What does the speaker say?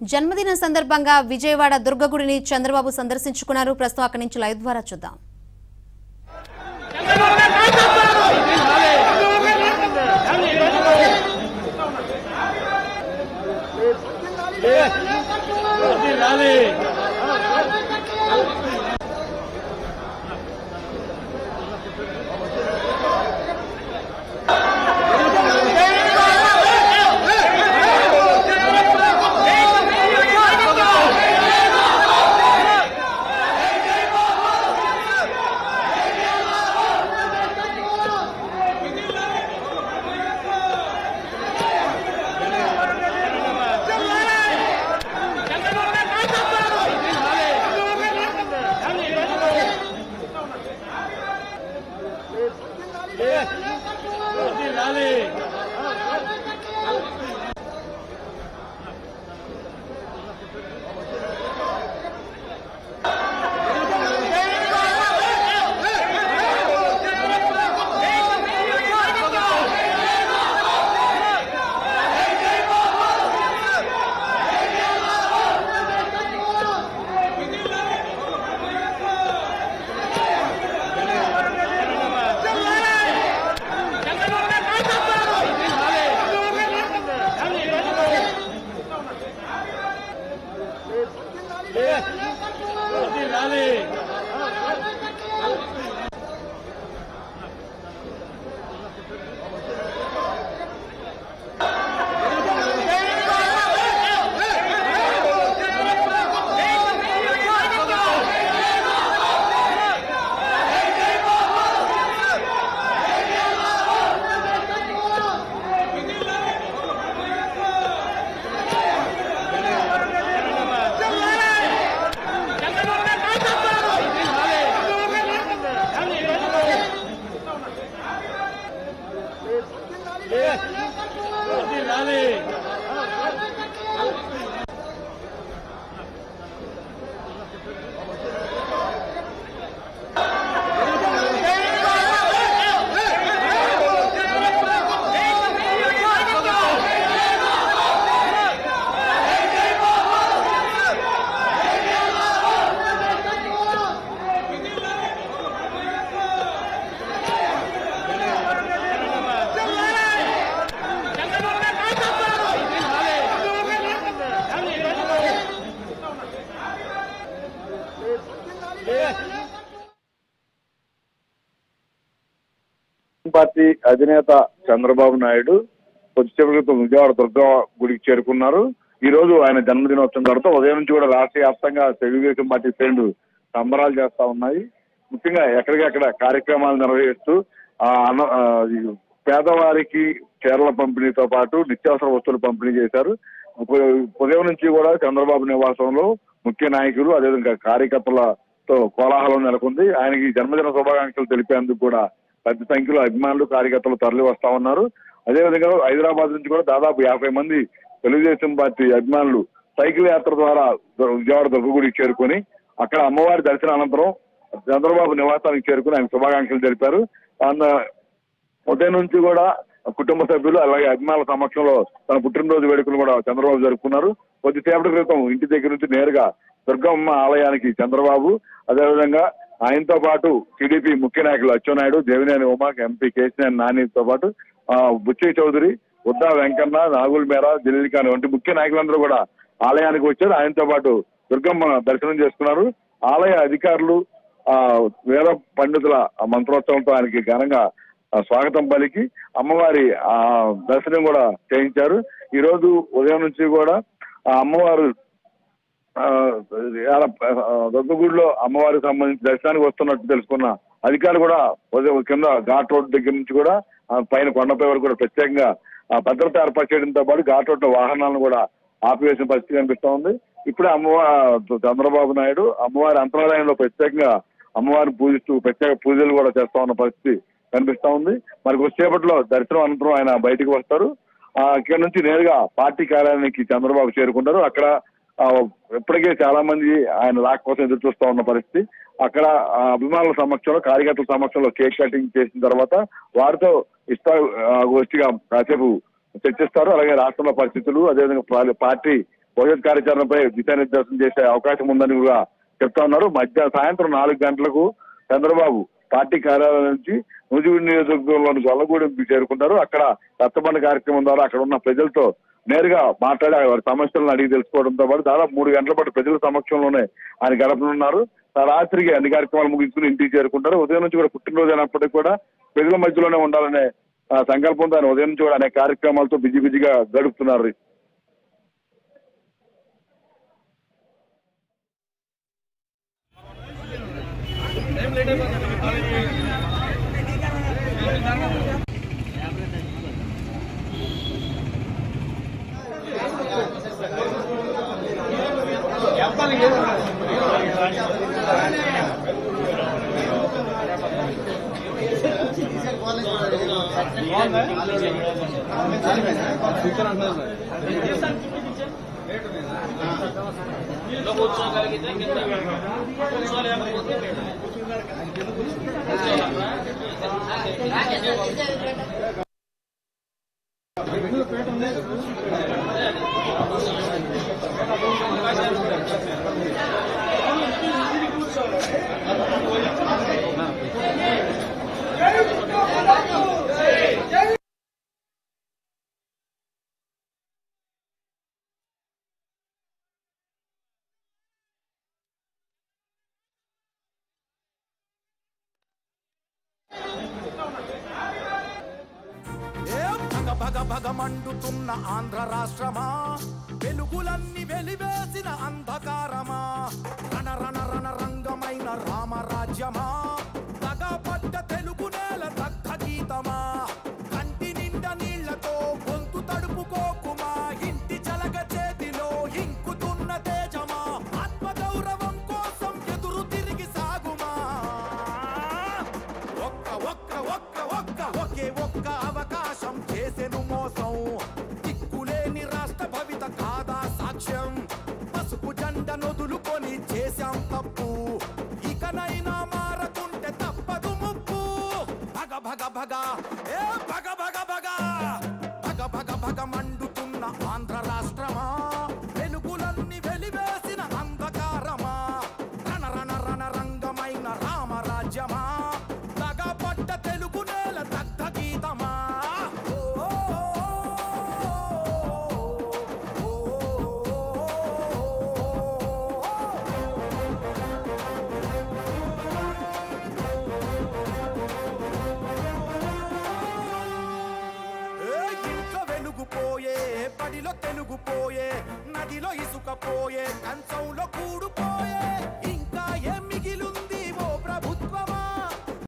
జన్మదిన సందర్భంగా విజయవాడ దుర్గగుడిని చంద్రబాబు సందర్శించుకున్నారు. ప్రస్తుతం అక్కడి నుంచి లైవ్ ద్వారా చూద్దాం. పార్టీ అధినేత చంద్రబాబు నాయుడు కొద్దిసేపటి క్రితం విజయవాడ దుర్గా గుడికి చేరుకున్నారు. ఈ రోజు ఆయన జన్మదినోత్సవం తర్వాత ఉదయం నుంచి కూడా రాష్ట్ర వ్యాప్తంగా తెలుగుదేశం పార్టీ శ్రేణులు సంబరాలు చేస్తా ఉన్నాయి. ముఖ్యంగా ఎక్కడికక్కడ కార్యక్రమాలు నిర్వహిస్తూ పేదవారికి చీరల పంపిణీతో పాటు నిత్యావసర వస్తువులు పంపిణీ చేశారు. ఉదయం నుంచి కూడా చంద్రబాబు నివాసంలో ముఖ్య నాయకులు అదేవిధంగా కార్యకర్తలతో కోలాహలం నెలకొంది. ఆయనకి జన్మదిన శుభాకాంక్షలు తెలిపేందుకు కూడా పెద్ద సంఖ్యలో అభిమానులు కార్యకర్తలు తరలి వస్తా ఉన్నారు. అదేవిధంగా హైదరాబాద్ నుంచి కూడా దాదాపు 50 మంది తెలుగుదేశం పార్టీ అభిమానులు సైకిల్ యాత్ర ద్వారా విజయవాడ దుర్గగుడికి చేరుకొని అక్కడ అమ్మవారి దర్శన అనంతరం చంద్రబాబు నివాసానికి చేరుకుని ఆయన శుభాకాంక్షలు తెలిపారు. ఉదయం నుంచి కూడా కుటుంబ సభ్యులు అలాగే అభిమానుల సమక్షంలో తన పుట్టినరోజు వేడుకలు కూడా చంద్రబాబు జరుపుకున్నారు. కొద్దిసేపటి క్రితం ఇంటి దగ్గర నుంచి నేరుగా దుర్గమ్మ ఆలయానికి చంద్రబాబు అదేవిధంగా ఆయనతో పాటు టీడీపీ ముఖ్య నాయకులు అచ్చెన్నాయుడు, దేవినేని ఉమా, ఎంపీ కేసీఆర్ నానితో పాటు బుచ్చయ్య చౌదరి, ఉద్దా వెంకన్న, నాగుల్ మేరా, దిలీల్ ఖాన్ వంటి ముఖ్య నాయకులందరూ కూడా ఆలయానికి వచ్చారు. ఆయనతో పాటు దుర్గమ్మ దర్శనం చేసుకున్నారు. ఆలయ అధికారులు వేద పండితుల మంత్రోత్సవంతో ఆయనకి ఘనంగా స్వాగతం పలికి అమ్మవారి దర్శనం కూడా చేయించారు. ఈ రోజు ఉదయం నుంచి కూడా అమ్మవారు దుర్గగుడిలో అమ్మవారికి సంబంధించి దర్శనానికి వస్తున్నట్టు తెలుసుకున్న అధికారులు కూడా కింద ఘాట్ రోడ్ దగ్గర నుంచి కూడా పైన కొండపై వరకు కూడా ప్రత్యేకంగా భద్రత ఏర్పాటు చేయడంతో పాటు ఘాట్ రోడ్ వాహనాలను కూడా ఆపివేసిన పరిస్థితి కనిపిస్తా ఉంది. ఇప్పుడే చంద్రబాబు నాయుడు అమ్మవారి అంతరాలయంలో ప్రత్యేకంగా అమ్మవారిని పూజిస్తూ ప్రత్యేక పూజలు కూడా చేస్తా ఉన్న పరిస్థితి కనిపిస్తా ఉంది. మరి కొద్దిసేపట్లో దర్శనం అనంతరం ఆయన బయటికి వస్తారు. ఇక్కడ నుంచి నేరుగా పార్టీ కార్యాలయానికి చంద్రబాబు చేరుకుంటారు. అక్కడ ఇప్పటికే చాలా మంది ఆయన రాక కోసం ఎదురు చూస్తా ఉన్న పరిస్థితి. అక్కడ అభిమానుల సమక్షంలో కార్యకర్తల సమక్షంలో కేక్ కటింగ్ చేసిన తర్వాత వారితో గోష్ఠిగా కాసేపు చర్చిస్తారు. అలాగే రాష్ట్రంలో పరిస్థితులు అదేవిధంగా పార్టీ భవిష్యత్ కార్యాచరణపై దిశానిర్దేశం చేసే అవకాశం ఉందని కూడా చెప్తా ఉన్నారు. సాయంత్రం 4 గంటలకు చంద్రబాబు పార్టీ కార్యాలయం నుంచి నూజివీడు నియోజకవర్గంలోని గొల్లగూడెంకి చేరుకుంటారు. అక్కడ రచ్చబండ కార్యక్రమం ద్వారా అక్కడ ఉన్న ప్రజలతో నేరుగా మాట్లాడి వారి సమస్యలను అడిగి తెలుసుకోవడంతో పాటు దాదాపు 3 గంటల పాటు ప్రజల సమక్షంలోనే ఆయన గడపనున్నారు. రాత్రికి అన్ని కార్యక్రమాలు ముగించుకుని ఇంటికి చేరుకుంటారు. ఉదయం నుంచి కూడా పుట్టినరోజు అయినప్పటికీ కూడా ప్రజల మధ్యలోనే ఉండాలనే సంకల్పంతో ఆయన ఉదయం నుంచి కూడా అనేక కార్యక్రమాలతో బిజీగా గడుపుతున్నారు. భగమండుతున్న ఆంధ్ర రాష్ట్రమా, వెలుగులన్నీ వెలివేసిన అంధకారమా, రణ రణ రణ రంగమైన రామరాజ్యమా, తగపడ్డ తెలుగు నేల దగ్ధ గీతమా, కంటి నిండా నీళ్లతో గొంతు తడుపుకోకుమా, ఇంటి జలగ చేతిలో ఇంకుతున్న తేజమా, ఆత్మగౌరవం కోసం ఎదురు తిరిగి సాగుమా, ఒకే ఒక్క అవకాశం చేసెను మోసం, దిక్కులేని రాష్ట్ర భవిత కాదా సాక్ష్యం, పసుపు జెండ నొదులుకొని చేశాం తప్పు, ఇకనైనా మారకుంటే తప్పదు ముప్పు, భగ భగ భగ ఏ భగ భగ భగ భగ భగ భగ మండుతున్న ఆంధ్ర రాష్ట్రమా, వెలుగులన్నీ వెలివేసిన అంధకారమా, రణ రణ రణ రంగమైన రామరాజ్యమా, తగపడ్డ తెలుగు నేల దగ్ధ గీతమా. వెలుగుపోయే బడిలో తెలుగుపోయే, నదిలో ఇసుకపోయే, కంచంలో కూడు